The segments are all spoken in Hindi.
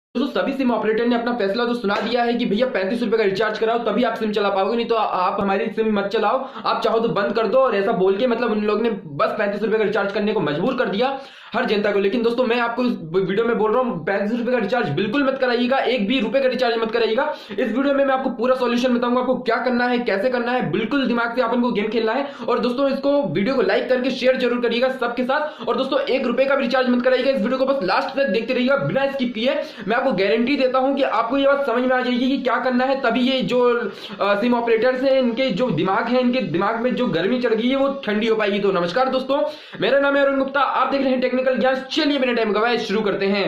दोस्तों सभी सिम ऑपरेटर ने अपना फैसला तो सुना दिया है कि भैया 35 रुपए का रिचार्ज कराओ तभी आप सिम चला पाओगे, नहीं तो आप हमारी सिम मत चलाओ, आप चाहो तो बंद कर दो। और ऐसा बोल के मतलब उन लोग ने बस 35 रुपए का रिचार्ज करने को मजबूर कर दिया हर जनता को। लेकिन दोस्तों मैं आपको इस वीडियो में बोल रहा हूं 35 रुपए का रिचार्ज बिल्कुल मत कराइएगा, एक भी रुपए का रिचार्ज मत कराइएगा। इस वीडियो में मैं आपको पूरा सॉल्यूशन बताऊंगा, आपको क्या करना है, कैसे करना है, बिल्कुल दिमाग से अपन को गेम खेलना है। और दोस्तों इसको वीडियो को लाइक करके शेयर जरूर करिएगा सबके साथ। और दोस्तों 1 रुपए का भी रिचार्ज मत कराइएगा, इस वीडियो को बस लास्ट तक देखते रहिएगा बिना स्किप किए। मैं आपको गारंटी देता हूं कि आपको ये बात समझ में आ जाएगी कि क्या करना है, तभी ये जो सिम ऑपरेटर्स हैं इनके जो दिमाग है, इनके दिमाग में जो गर्मी चढ़ गई है वो ठंडी हो पाएगी। तो नमस्कार दोस्तों, मेरा नाम है अरुण गुप्ता, आप देख रहे हैं टेक्निकल ज्ञान। चलिए बिना टाइम गवाए शुरू करते हैं।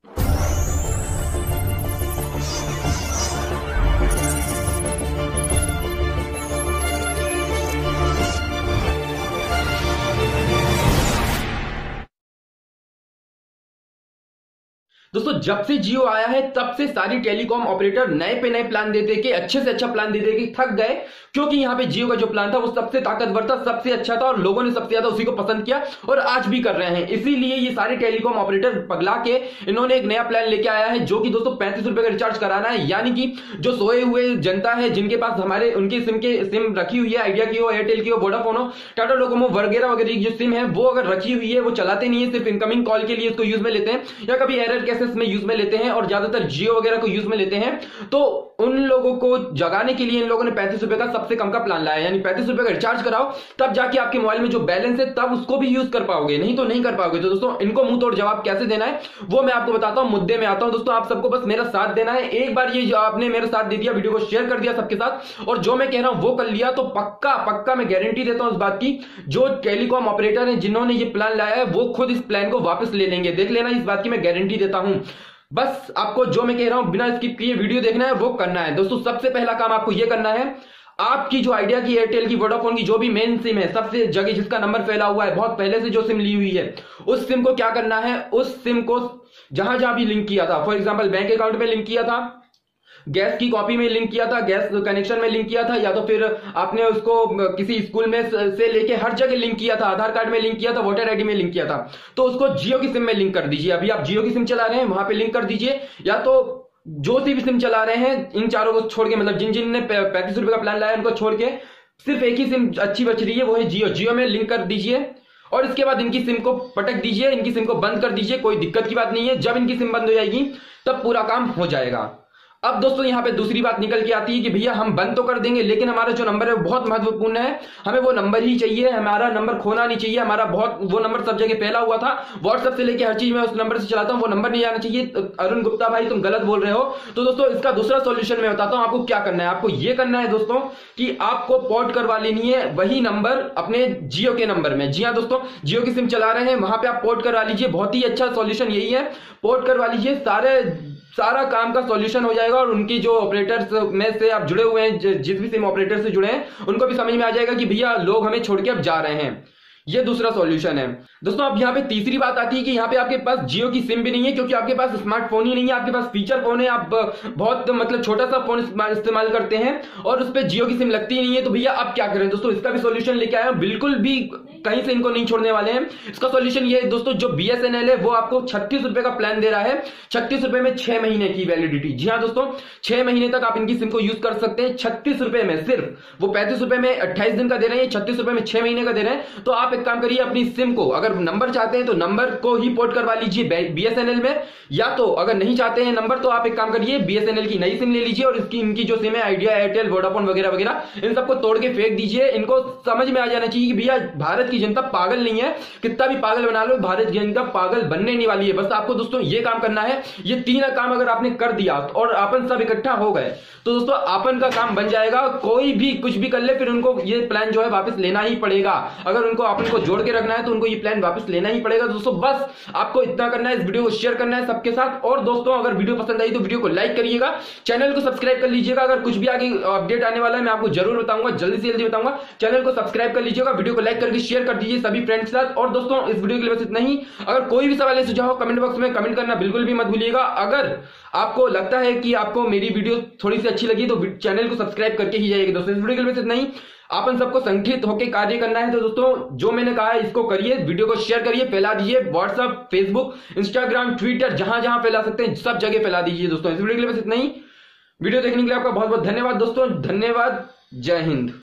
दोस्तों जब से जियो आया है तब से सारी टेलीकॉम ऑपरेटर नए पे नए प्लान देते कि अच्छे से अच्छा प्लान देते कि थक गए, क्योंकि यहाँ पे जियो का जो प्लान था वो सबसे ताकतवर था, सबसे अच्छा था और लोगों ने सबसे ज्यादा उसी को पसंद किया और आज भी कर रहे हैं। इसीलिए ये सारे टेलीकॉम ऑपरेटर पगला के इन्होंने एक नया प्लान लेके आया है जो कि दोस्तों 35 रुपए का रिचार्ज कराना है। यानी कि जो सोए हुए जनता है जिनके पास हमारे उनकी सिम रखी हुई है, आइडिया की हो, एयरटेल की हो, वोडाफोन हो, टाटा डोकोमो वगैरह वगैरह जो सिम है वो अगर रखी हुई है वो चलाते नहीं है, सिर्फ इनकमिंग कॉल के लिए इसको यूज में लेते हैं या कभी एरर केसेस में यूज में लेते हैं और ज्यादातर जियो वगैरह को यूज में लेते हैं। तो उन लोगों को जगाने के लिए इन लोगों ने 35 रुपए का सबसे कम का प्लान लाया, यानी 35 रुपए का रिचार्ज कराओ तब जाके आपके मोबाइल में जो बैलेंस है तब उसको भी यूज कर पाओगे, नहीं तो नहीं कर पाओगे। तो दोस्तों इनको मुंह तोड़ जवाब कैसे देना है वो मैं आपको बताता हूं, मुद्दे में आता हूं। दोस्तों आप सबको बस मेरा साथ देना है, एक बार ये जो आपने मेरा साथ दे दिया, वीडियो को शेयर कर दिया सबके साथ और जो मैं कह रहा हूं वो कर लिया, तो पक्का पक्का मैं गारंटी देता हूं इस बात की, जो टेलीकॉम ऑपरेटर है जिन्होंने ये प्लान लाया है वो खुद इस प्लान को वापस ले लेंगे। देख लेना, इस बात की मैं गारंटी देता हूं। बस आपको जो मैं कह रहा हूं बिना स्किप किए वीडियो देखना है वो करना है। दोस्तों सबसे पहला काम आपको यह करना है, आपकी जो आइडिया की, एयरटेल की, वोडाफोन की जो भी मेन सिम है, सबसे जगह जिसका नंबर फैला हुआ है, बहुत पहले से जो सिम ली हुई है, उस सिम को क्या करना है, उस सिम को जहां जहां भी लिंक किया था, फॉर एग्जांपल बैंक अकाउंट में लिंक किया था, गैस की कॉपी में लिंक किया था, गैस कनेक्शन में लिंक किया था, या तो फिर आपने उसको किसी स्कूल में से लेके हर जगह लिंक किया था, आधार कार्ड में लिंक किया था, वोटर आईडी में लिंक किया था, तो उसको जियो की सिम में लिंक कर दीजिए। अभी आप जियो की सिम चला रहे हैं वहां पे लिंक कर दीजिए, या तो जो सी भी सिम चला रहे हैं इन चारों को छोड़ के, मतलब जिन जिन ने 35 रुपए का प्लान लाया उनको छोड़ के सिर्फ एक ही सिम अच्छी बच रही है वो है जियो, जियो में लिंक कर दीजिए और इसके बाद इनकी सिम को पटक दीजिए, इनकी सिम को बंद कर दीजिए, कोई दिक्कत की बात नहीं है। जब इनकी सिम बंद हो जाएगी तब पूरा काम हो जाएगा। अब दोस्तों यहां पे दूसरी बात निकल के आती है कि भैया हम बंद तो कर देंगे लेकिन हमारा जो नंबर है वो बहुत महत्वपूर्ण है, हमें वो नंबर ही चाहिए, हमारा नंबर खोना नहीं चाहिए, हमारा बहुत वो नंबर सब जगह फैला हुआ था, व्हाट्सएप से लेके हर चीज में उस नंबर से चलाता हूं, वो नंबर नहीं आना चाहिए। अरुण गुप्ता भाई तुम गलत बोल रहे हो। तो दोस्तों इसका दूसरा सॉल्यूशन मैं बताता हूं आपको क्या करना है। आपको ये करना है दोस्तों कि आपको पोर्ट करवा लेनी है वही नंबर अपने जियो के नंबर में। जी हाँ दोस्तों, जियो की सिम चला रहे हैं वहां पे आप पोर्ट करवा लीजिए, बहुत ही अच्छा सॉल्यूशन यही है, पोर्ट करवा लीजिए, सारा काम का सॉल्यूशन हो जाएगा। और उनकी जो ऑपरेटर्स में से आप जुड़े हुए हैं, जिस भी सिम ऑपरेटर से जुड़े हैं, उनको भी समझ में आ जाएगा कि भैया लोग हमें छोड़ के अब जा रहे हैं। ये दूसरा सॉल्यूशन है। दोस्तों अब यहाँ पे तीसरी बात आती है कि यहाँ पे आपके पास जियो की सिम भी नहीं है, क्योंकि आपके पास स्मार्टफोन ही नहीं है, आपके पास फीचर फोन है, आप बहुत मतलब छोटा सा फोन इस्तेमाल करते हैं और उस पर जियो की सिम लगती ही नहीं है। तो भैया आप क्या करें दोस्तों, इसका भी सॉल्यूशन लेके आए हैं, बिल्कुल भी कहीं से इनको नहीं छोड़ने वाले हैं। इसका सॉल्यूशन ये है दोस्तों, जो BSNL है वो आपको 36 रुपए का प्लान दे रहा है, 36 रुपए में 6 महीने की वैलिडिटी। जी हाँ दोस्तों, 6 महीने तक आप इनकी सिम को यूज कर सकते हैं 36 रुपए में। सिर्फ वो 35 रुपए में 28 दिन का दे रहे हैं, 36 रुपए में 6 महीने का दे रहे हैं। तो आप एक काम करिए, अपनी सिम को अगर नंबर चाहते हैं तो नंबर को ही पोर्ट करवा लीजिए BSNL में, या तो अगर नहीं चाहते हैं नंबर तो आप एक काम करिए BSNL की नई सिम ले लीजिए और इनकी जो सिम है, आइडिया, एयरटेल, वोडाफोन वगैरह वगैरह, इन सबको तोड़ के फेंक दीजिए। इनको समझ में आ जाना चाहिए कि भैया भारत की जनता पागल नहीं है, कितना भी पागल बना लो, भारत की जनता पागल बनने नहीं वाली है। बस आपको दोस्तों ये काम करना है, ये 3 काम अगर आपने कर दिया और अपन सब इकट्ठा हो गए तो दोस्तों अपन का काम बन जाएगा। कोई भी कुछ भी कर ले फिर उनको ये प्लान जो है वापस लेना ही पड़ेगा। अगर उनको अपन को जोड़ के रखना है तो उनको ये प्लान वापस लेना ही पड़ेगा। दोस्तों बस आपको इतना करना है, इस वीडियो को शेयर करना है सबके साथ। और दोस्तों अगर वीडियो पसंद आई तो वीडियो को लाइक करिएगा, चैनल को सब्सक्राइब कर लीजिएगा। अगर कुछ भी आगे अपडेट आने वाला है मैं आपको जरूर बताऊंगा, जल्दी से जल्दी बताऊंगा। चैनल को सब्सक्राइब कर लीजिएगा, वीडियो को लाइक करके शेयर शेयर कर दीजिए सभी फ्रेंड्स के साथ। और दोस्तों इस वीडियो के लिए बस इतना ही। अगर कोई भी सवाल या सुझाव हो कमेंट बॉक्स में कमेंट करना बिल्कुल भी मत भूलिएगा। अगर आपको लगता है कि आपको मेरी वीडियो थोड़ी सी अच्छी लगी तो चैनल को सब्सक्राइब करके ही जाइएगा। दोस्तों इस वीडियो के लिए बस इतना ही। अपन सबको संगठित होकर कार्य करना है, तो दोस्तों जो मैंने कहा है इसको करिए, वीडियो को शेयर करिए, फैला दीजिए। व्हाट्सएप, फेसबुक, इंस्टाग्राम, ट्विटर, जहां जहां फैला सकते हैं सब जगह फैला दीजिए। दोस्तों इस वीडियो के लिए बस इतना ही। वीडियो देखने के लिए आपका बहुत बहुत धन्यवाद दोस्तों। धन्यवाद। जय हिंद।